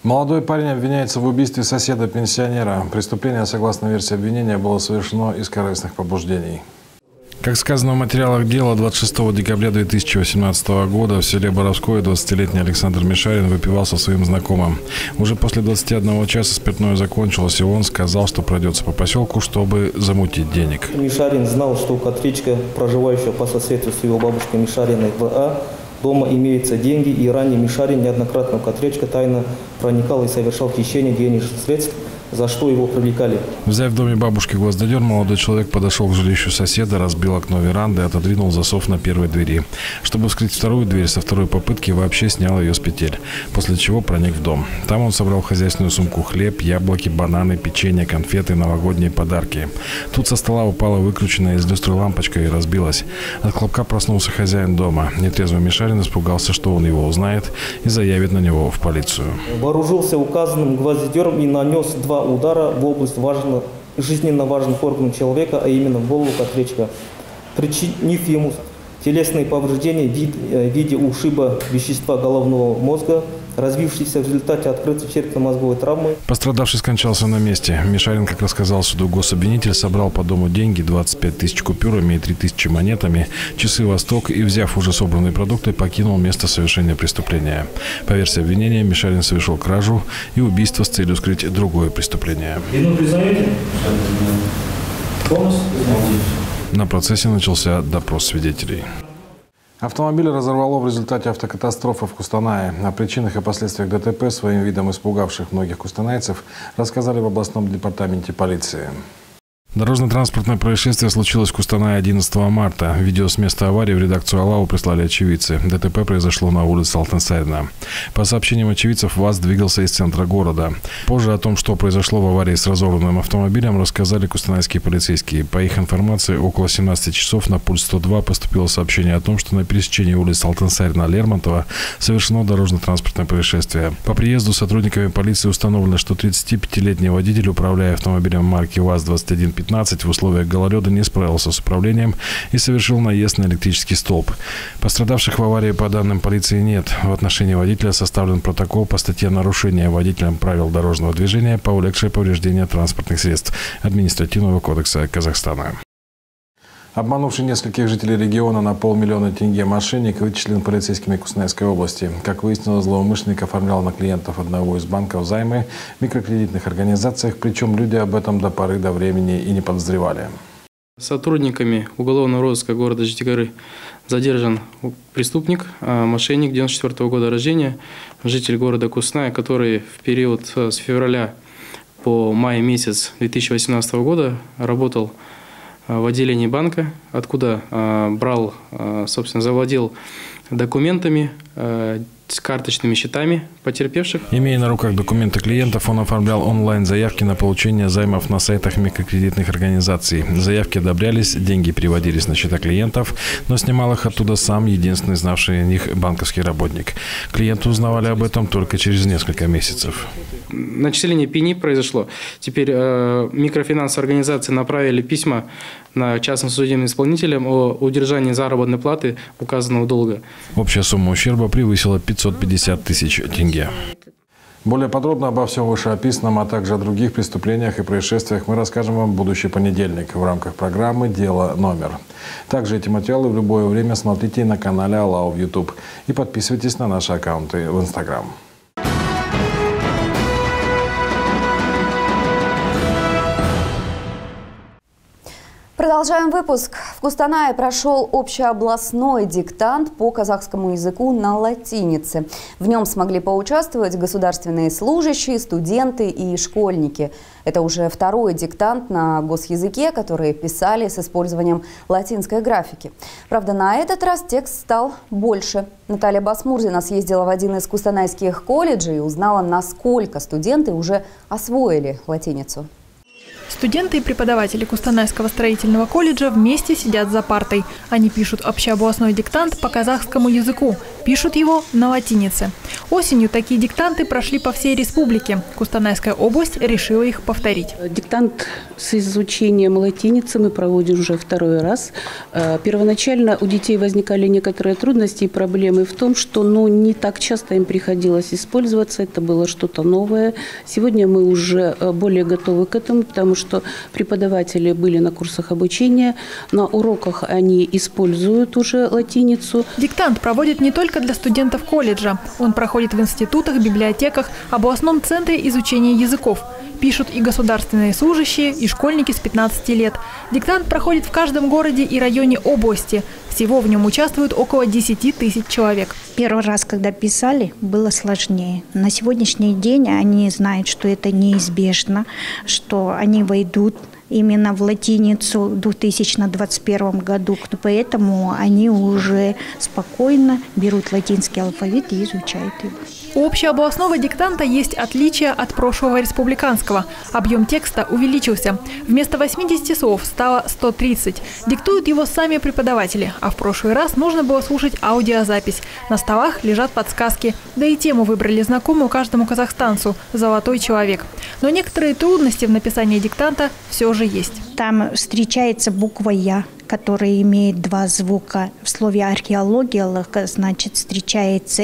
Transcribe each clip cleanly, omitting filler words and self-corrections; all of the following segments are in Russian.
Молодой парень обвиняется в убийстве соседа-пенсионера. Преступление, согласно версии обвинения, было совершено из корыстных побуждений. Как сказано в материалах дела, 26 декабря 2018 года в селе Боровское 20-летний Александр Мишарин выпивал со своим знакомым. Уже после 21 часа спиртное закончилось, и он сказал, что пройдется по поселку, чтобы замутить денег. Мишарин знал, что у Катричка, проживающего по соседству с его бабушкой Мишариной В.А., дома имеются деньги, и ранее Мишарин неоднократно у Катричка тайно проникал и совершал хищение денежных средств, за что его привлекали. Взяв в доме бабушки гвоздодер, молодой человек подошел к жилищу соседа, разбил окно веранды и отодвинул засов на первой двери. Чтобы вскрыть вторую дверь, со второй попытки вообще снял ее с петель, после чего проник в дом. Там он собрал в хозяйственную сумку хлеб, яблоки, бананы, печенье, конфеты, новогодние подарки. Тут со стола упала выкрученная из люстры лампочка и разбилась. От хлопка проснулся хозяин дома. Нетрезвый Мишарин испугался, что он его узнает и заявит на него в полицию. Вооружился указанным гвоздодером и нанес 2 удара в область жизненно важных органов человека, а именно в голову Катричка, причинив ему телесные повреждения в виде ушиба вещества головного мозга, развившийся в результате открытой черепно-мозговой травмы. Пострадавший скончался на месте. Мишарин, как рассказал суду гособвинитель, собрал по дому деньги, 25 тысяч купюрами и 3 тысячи монетами, часы «Восток» и, взяв уже собранные продукты, покинул место совершения преступления. По версии обвинения, Мишарин совершил кражу и убийство с целью скрыть другое преступление. Вину признаете? Полностью признаете? На процессе начался допрос свидетелей. Автомобиль разорвало в результате автокатастрофы в Кустанае. О причинах и последствиях ДТП, своим видом испугавших многих кустанайцев, рассказали в областном департаменте полиции. Дорожно-транспортное происшествие случилось в Кустанае 11 марта. Видео с места аварии в редакцию АЛАУ прислали очевидцы. ДТП произошло на улице Алтенсарина. По сообщениям очевидцев, ВАЗ двигался из центра города. Позже о том, что произошло в аварии с разорванным автомобилем, рассказали кустанайские полицейские. По их информации, около 17 часов на пульс 102 поступило сообщение о том, что на пересечении улиц Алтенсарина-Лермонтова совершено дорожно-транспортное происшествие. По приезду сотрудниками полиции установлено, что 35-летний водитель, управляя автомобилем марки ВАЗ-2115, в условиях гололеда не справился с управлением и совершил наезд на электрический столб. Пострадавших в аварии по данным полиции нет. В отношении водителя составлен протокол по статье «Нарушение водителем правил дорожного движения, повлекшее повреждение транспортных средств» Административного кодекса Казахстана. Обманувший нескольких жителей региона на 500 000 тенге мошенник вычислен полицейскими Кустанайской области. Как выяснилось, злоумышленник оформлял на клиентов одного из банков займы в микрокредитных организациях, причем люди об этом до поры до времени и не подозревали. Сотрудниками уголовного розыска города Житигоры задержан преступник, мошенник 94 года рождения, житель города Кустаная, который в период с февраля по май месяц 2018 года работал в отделении банка, откуда завладел документами, с карточными счетами потерпевших. Имея на руках документы клиентов, он оформлял онлайн-заявки на получение займов на сайтах микрокредитных организаций. Заявки одобрялись, деньги переводились на счета клиентов, но снимал их оттуда сам единственный знавший о них банковский работник. Клиенты узнавали об этом только через несколько месяцев. Начисление пени произошло. Теперь микрофинансовые организации направили письма на частным судебным исполнителям о удержании заработной платы указанного долга. Общая сумма ущерба превысила 550 тысяч тенге. Более подробно обо всем вышеописанном, а также о других преступлениях и происшествиях мы расскажем вам в будущий понедельник в рамках программы «Дело номер». Также эти материалы в любое время смотрите на канале АЛАУ в YouTube и подписывайтесь на наши аккаунты в Instagram. Продолжаем выпуск. В Кустанае прошел общеобластной диктант по казахскому языку на латинице. В нем смогли поучаствовать государственные служащие, студенты и школьники. Это уже второй диктант на госязыке, который писали с использованием латинской графики. Правда, на этот раз текст стал больше. Наталья Басмурзина съездила в один из кустанайских колледжей и узнала, насколько студенты уже освоили латиницу. Студенты и преподаватели Кустанайского строительного колледжа вместе сидят за партой. Они пишут общеобластной диктант по казахскому языку. Пишут его на латинице. Осенью такие диктанты прошли по всей республике. Кустанайская область решила их повторить. Диктант с изучением латиницы мы проводим уже второй раз. Первоначально у детей возникали некоторые трудности и проблемы в том, что не так часто им приходилось использоваться. Это было что-то новое. Сегодня мы уже более готовы к этому, потому что преподаватели были на курсах обучения. На уроках они используют уже латиницу. Диктант проводят не только для студентов колледжа. Он проходит в институтах, библиотеках, областном центре изучения языков. Пишут и государственные служащие, и школьники с 15 лет. Диктант проходит в каждом городе и районе области. Всего в нем участвуют около 10 тысяч человек. Первый раз, когда писали, было сложнее. На сегодняшний день они знают, что это неизбежно, что они войдут именно в латиницу в 2021 году. Поэтому они уже спокойно берут латинский алфавит и изучают его. У общеобластного диктанта есть отличие от прошлого республиканского. Объем текста увеличился. Вместо 80 слов стало 130. Диктуют его сами преподаватели. А в прошлый раз нужно было слушать аудиозапись. На столах лежат подсказки. Да и тему выбрали знакомую каждому казахстанцу – «Золотой человек». Но некоторые трудности в написании диктанта все же есть. Там встречается буква «Я», которая имеет два звука. В слове «археология», значит, встречается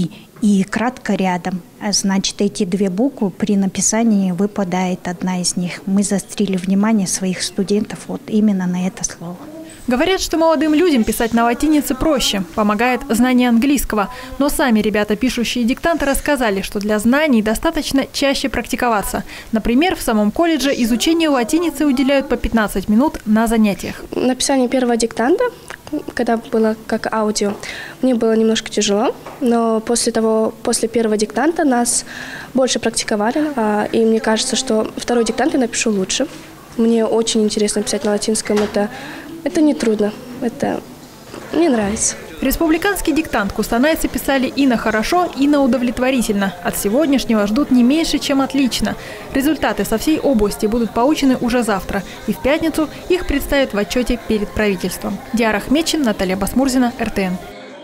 и кратко рядом. Значит, эти две буквы при написании выпадает одна из них. Мы заострили внимание своих студентов вот именно на это слово. Говорят, что молодым людям писать на латинице проще, помогает знание английского. Но сами ребята, пишущие диктанты, рассказали, что для знаний достаточно чаще практиковаться. Например, в самом колледже изучению латиницы уделяют по 15 минут на занятиях. Написание первого диктанта, когда было как аудио, мне было немножко тяжело, но после первого диктанта нас больше практиковали, и мне кажется, что второй диктант я напишу лучше. Мне очень интересно писать на латинском, это не трудно, мне нравится. Республиканский диктант кустанайцы писали и на хорошо, и на удовлетворительно. От сегодняшнего ждут не меньше, чем отлично. Результаты со всей области будут получены уже завтра. И в пятницу их представят в отчете перед правительством. Диара Ахметчин, Наталья Басмурзина, РТН.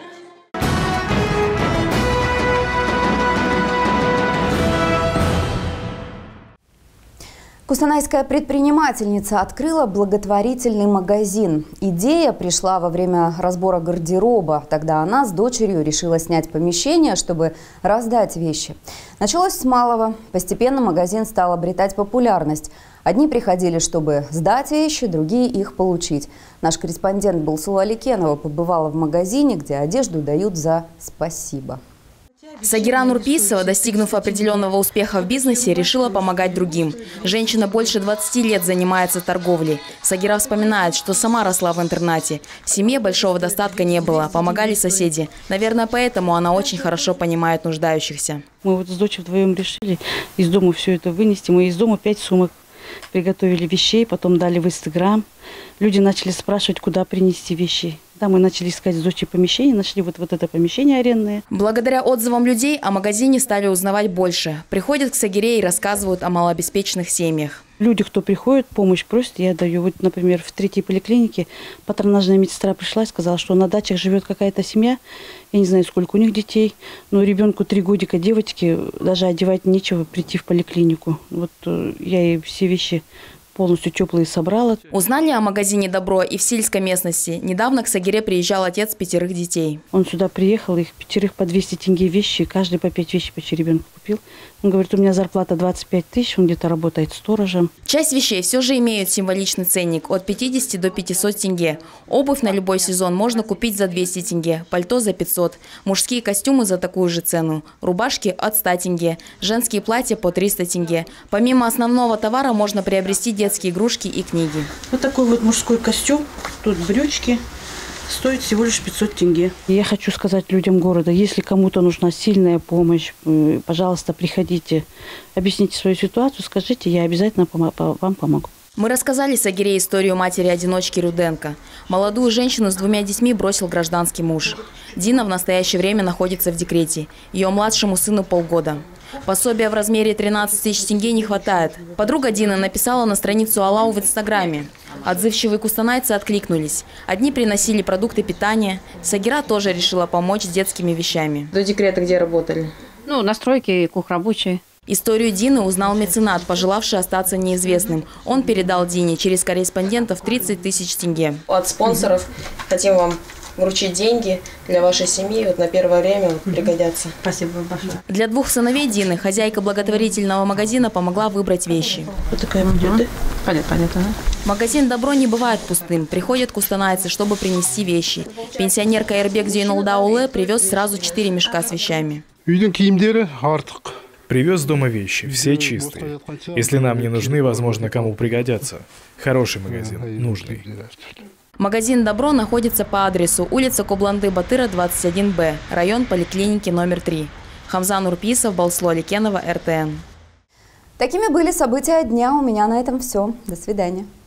Кустанайская предпринимательница открыла благотворительный магазин. Идея пришла во время разбора гардероба. Тогда она с дочерью решила снять помещение, чтобы раздать вещи. Началось с малого. Постепенно магазин стал обретать популярность. Одни приходили, чтобы сдать вещи, другие их получить. Наш корреспондент Булсула Аликенова побывала в магазине, где одежду дают за спасибо. Сагира Нурписова, достигнув определенного успеха в бизнесе, решила помогать другим. Женщина больше 20 лет занимается торговлей. Сагира вспоминает, что сама росла в интернате. В семье большого достатка не было, помогали соседи. Наверное, поэтому она очень хорошо понимает нуждающихся. Мы вот с дочерью вдвоем решили из дома все это вынести. Мы из дома 5 сумок приготовили вещей, потом дали в Инстаграм. Люди начали спрашивать, куда принести вещи. Да, мы начали искать с дочерью помещение, нашли вот это помещение арендное. Благодаря отзывам людей о магазине стали узнавать больше. Приходят к Сагире и рассказывают о малообеспеченных семьях. Люди, кто приходит, помощь просит, я даю. Вот, например, в 3-й поликлинике патронажная медсестра пришла и сказала, что на дачах живет какая-то семья. Я не знаю, сколько у них детей, но ребенку 3 годика, девочке даже одевать нечего, прийти в поликлинику. Вот я ей все вещи полностью теплые собрала. Узнали о магазине «Добро» и в сельской местности. Недавно к Сагире приезжал отец 5 детей. Он сюда приехал, их 5 по 200 тенге вещи, каждый по 5 вещей почти ребенку купил. Он говорит, у меня зарплата 25 тысяч, он где-то работает сторожем. Часть вещей все же имеют символичный ценник от 50 до 500 тенге. Обувь на любой сезон можно купить за 200 тенге, пальто за 500, мужские костюмы за такую же цену, рубашки от 100 тенге, женские платья по 300 тенге. Помимо основного товара можно приобрести детские игрушки и книги. Вот такой вот мужской костюм, тут брючки. Стоит всего лишь 500 тенге. Я хочу сказать людям города, если кому-то нужна сильная помощь, пожалуйста, приходите, объясните свою ситуацию, скажите, я обязательно вам помогу. Мы рассказали Сагире историю матери-одиночки Руденко. Молодую женщину с 2 детьми бросил гражданский муж. Дина в настоящее время находится в декрете. Ее младшему сыну полгода. Пособия в размере 13 тысяч тенге не хватает. Подруга Дины написала на страницу Алау в Инстаграме. Отзывчивые кустанайцы откликнулись. Одни приносили продукты питания. Сагира тоже решила помочь с детскими вещами. До декрета где работали? На стройке, кухрабочие. Историю Дины узнал меценат, пожелавший остаться неизвестным. Он передал Дине через корреспондентов 30 тысяч тенге. От спонсоров хотим вам вручить деньги для вашей семьи. На первое время пригодятся. Спасибо большое. Для 2 сыновей Дины хозяйка благотворительного магазина помогла выбрать вещи. Вот такая идет, да? Понятно. Магазин «Добро» не бывает пустым. Приходят кустанайцы, чтобы принести вещи. Пенсионерка Эрбек Зейнулдауле привез сразу 4 мешка с вещами. Привез дома вещи, все чистые. Если нам не нужны, возможно, кому пригодятся. Хороший магазин, нужный. Магазин «Добро» находится по адресу улица Кубланды-Батыра, 21Б, район поликлиники номер 3. Хамзан Урписов, Балсло Аликенова, РТН. Такими были события дня. У меня на этом все. До свидания.